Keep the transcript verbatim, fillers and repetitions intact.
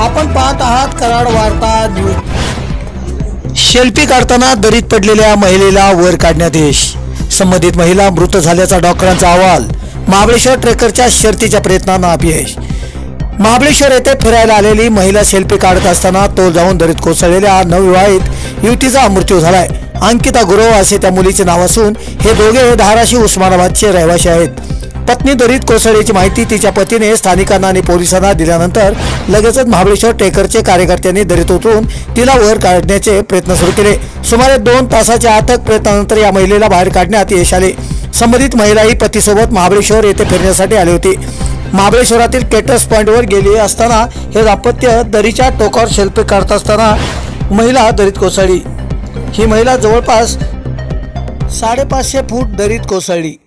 आपण पाहत आहात कराड वार्ता न्यूज। सेल्फी काढताना दरीत पडलेल्या महिलेला वर काढण्यात यश। संबंधित महिला मृत झाल्याचा डॉक्टरांचा अहवाल। महाबळेश्वर ट्रेकरच्या शर्तीच्या प्रयत्नांना अपयश। महाबळेश्वर येथे फिरायला आलेली महिला सेल्फी काढत असताना तोल जाऊन दरीत कोसळलेल्या नवविवाहित युवतीचा मृत्यू झालाय। अंकिता गुरव असे त्या मुलीचे नाव असून हे दोघे धाराशिव उस्मानाबादचे रहिवासी आहेत। पत्नी दरीत कोसळल्याची माहिती तिच्या पतीने स्थानिकांना आणि पोलिसांना दिल्यानंतर लगेचच महाबळेश्वर ट्रेकरचे कार्यकर्त्यांनी दरीत उतरून तिला वर काढण्याचे प्रयत्न सुरू केले। सुमारे दोन तासाच्या अथक प्रयत्नानंतर या महिलेला बाहेर काढण्यात यश आले। संबंधित महिला ही पतीसोबत महाबळेश्वर येथे फिरण्यासाठी आली होती। महाबळेश्वरातील केटर्स पॉइंटवर गेली असताना हे दाम्पत्य दरीच्या टोकावर सेल्फी काढत असताना महिला दरीत कोसळली। ही महिला जवळपास साडेपाचशे फूट दरीत कोसळली।